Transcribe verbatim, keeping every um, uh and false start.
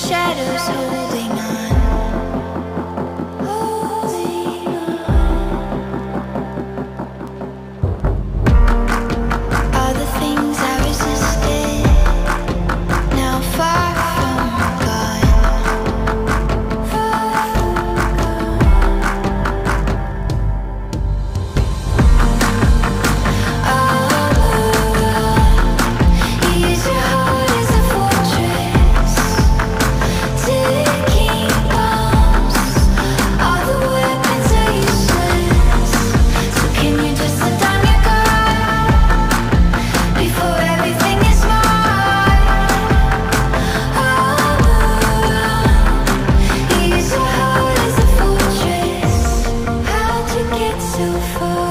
shadows holding on, holding on. All the things I resisted, now far from gone, far from gone. All use your heart as a fortress, ticking bombs. All the weapons are useless, so can you just let down your guard before everything is mine? Oh, use your heart as a fortress. How'd you get so far?